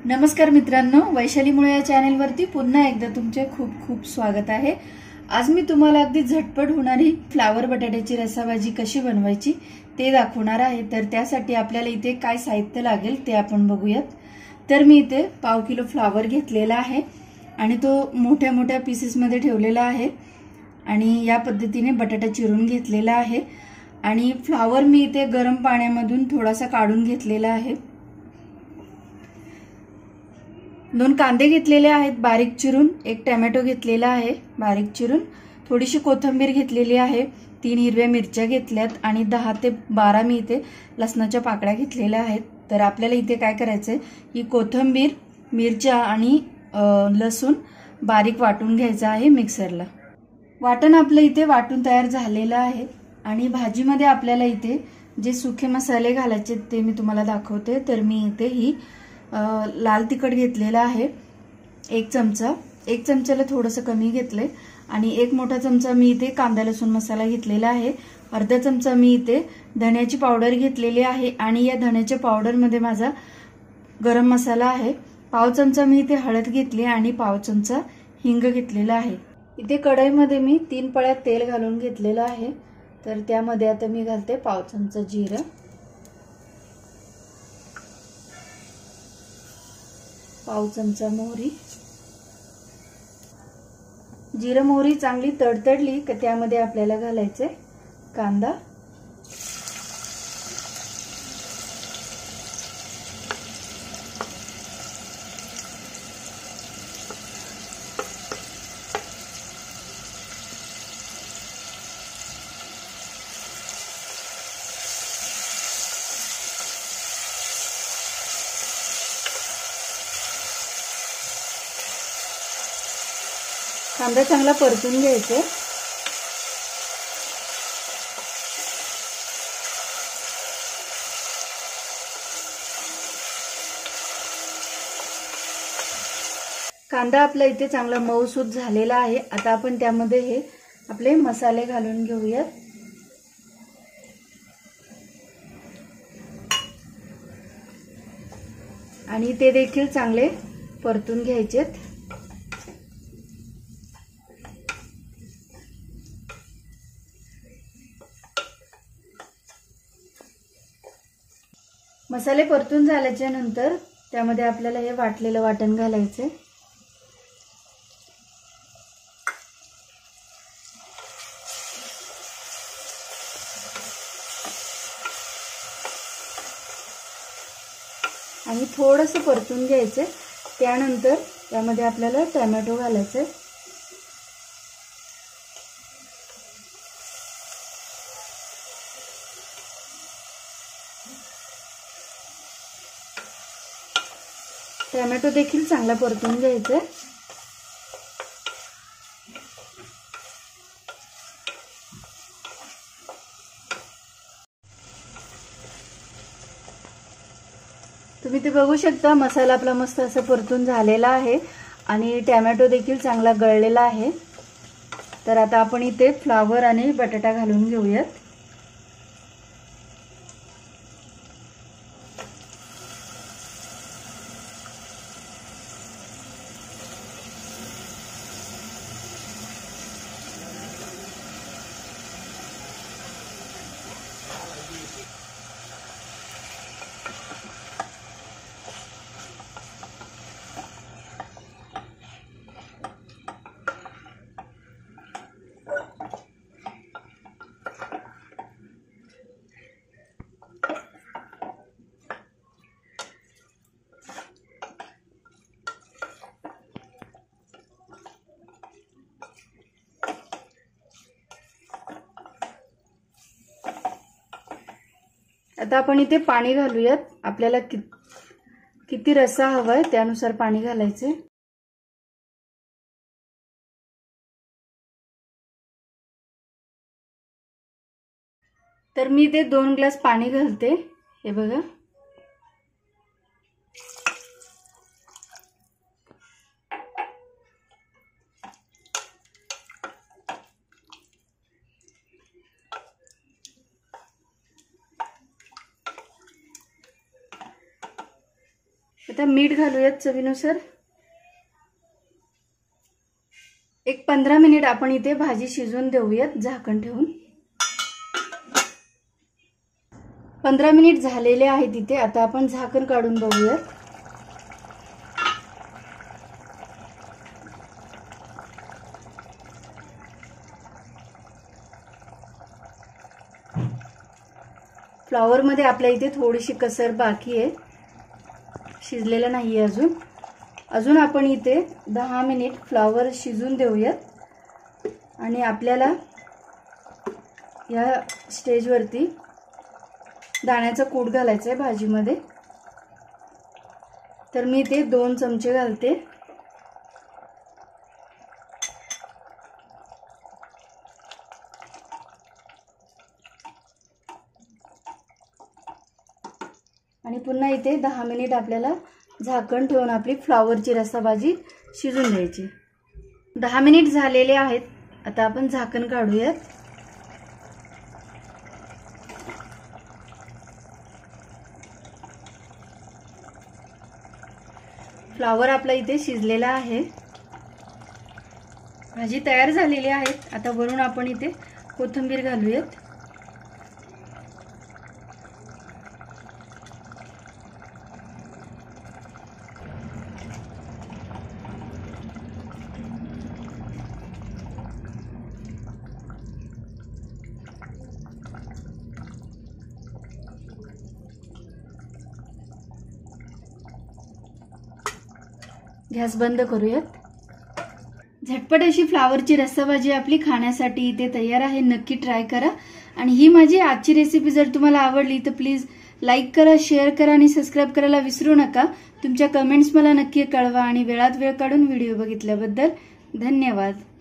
नमस्कार मित्रांनो, वैशाली मुळे या चॅनलवरती पुन्हा एकदा तुमचे खूप खूप स्वागत आहे। आज मी तुम्हाला अगदी झटपट होणारी फ्लावर बटाट्याची रसाभाजी कशी बनवायची ते दाखवणार आहे। तर त्यासाठी आपल्याला इथे काय साहित्य लागेल ते आपण बघूयात। तर मी इथे पाव किलो फ्लावर घेतलेला आहे आणि तो मोठ्या मोठ्या पीसेस मध्ये ठेवलेला आहे आणि या पद्धतीने बटाटा चिरून घेतलेला आहे आणि फ्लावर मी इथे गरम पाण्यामधून थोडासा काढून घेतलेला आहे। 2 कांदे घेतलेले आहेत बारीक चिरून, एक टोमॅटो घेतलेला आहे बारीक चिरून, थोडीशी कोथिंबीर घेतलेली आहे, 3 हिरव्या मिरच्या घेतल्यात आणि 10 ते 12 मी इथे लसणाच्या पाकळ्या घेतलेल्या आहेत। तर आपल्याला इथे काय करायचंय, ही कोथिंबीर, मिरच्या आणि लसूण बारीक वाटून घ्यायचं आहे मिक्सरला। वाटण आपलं इथे वाटून तयार झालेलं आहे आणि भाजीमध्ये आपल्याला इथे जे सुखे मसाले घालायचे ते मी तुम्हाला दाखवते। तर मी इथे ही लाल तिखट घेतलेला आहे 1 चमचा, 1 चमचाला थोडंसं कमी घेतले आणि 1 मोठा चमचा मी इथे कांदा लसूण मसाला घेतलेला आहे। अर्धा चमचा मी इथे धण्याची पावडर घेतलेली आहे आणि या धण्याच्या पावडर मध्ये माझा गरम मसाला आहे। पाव चमचा मी इथे हळद घेतली आणि पाव चमचा हिंग घेतलेला आहे। इथे कढईमध्ये मी 3 पळ्या तेल घालून घेतलेलं आहे। तर त्यामध्ये आता मी घालते पाव चमचा जिरं, पाव चमचा मोहरी। जिरं मोहरी चांगली तडतडली की त्यामध्ये आपल्याला घालायचे कांदा, कांदा चांगला परतून घ्यायचा। कांदा आपला इथे चांगला मऊसूत झालेला आहे। आता आपण त्यामध्ये हे आपले मसाले घालून घेऊयात। आणि ते देखील चांगले परतून घ्यायचेत। मसाले परतून झाल्याच्या नंतर त्यामध्ये आपल्याला हे वाटलेलं वाटण घालायचे। आणि थोडंसं परतून घ्यायचे। त्यानंतर त्यामध्ये आपल्याला टोमॅटो घालायचे। टोमॅटो देखील चांगला परतून घ्यायचा। तुम्ही ते बघू शकता, मसाला आपला मस्त असं परतून झालेला आहे आणि टोमॅटो देखील चांगला गळलेला आहे। तर आता आपण इथे फ्लावर आणि बटाटा घालून घेऊयात। आता आपण इथे पाणी घालूयात। आपल्याला किती रस्सा हवाय त्यानुसार पाणी घालायचे। तर मी इथे 2 ग्लास पाणी घालते, हे बघा। आता मीठ घालूयात चवीनुसार। एक 15 मिनिट आपण इथे भाजी शिजवून देऊयात झाकण ठेवून। 15 मिनिट झालेले आहेत इथे। आता आपण झाकण काढून बघूयात। फ्लॉवर मध्ये आपल्या इथे थोडीशी कसर बाकी आहे, शिजलेलं नाहीये अजून आपण इथे 10 मिनिट फ्लॉवर शिजून देऊयात। आणि आपल्याला या स्टेजवरती दाण्याचा कूट घालायचा आहे भाजीमध्ये। तर मी इथे 2 चमचे घालते। आणि पुन्हा इथे 10 मिनिट आपल्याला झाकण ठेवून आपली फ्लॉवरची रस्साभाजी शिजून द्यायची। 10 मिनिट झालेले आहेत। आता आपण झाकण काढूयात। फ्लॉवर आपला इथे शिजलेला आहे, भाजी तयार झालेली आहे। आता वरून आपण इथे कोथिंबीर घालूयात। गॅस बंद करूयात। झटपट अशी फ्लॉवरची रस्साभाजी आपली खाण्यासाठी इथे तयार आहे। नक्की ट्राय करा। आणि ही माझी आजची रेसिपी जर तुम्हाला आवडली तर प्लीज लाईक करा, शेअर करा आणि सबस्क्राईब करायला विसरू नका। तुमच्या कमेंट्स मला नक्की कळवा। आणि वेळात वेळ काढून व्हिडिओ बघितल्याबद्दल धन्यवाद।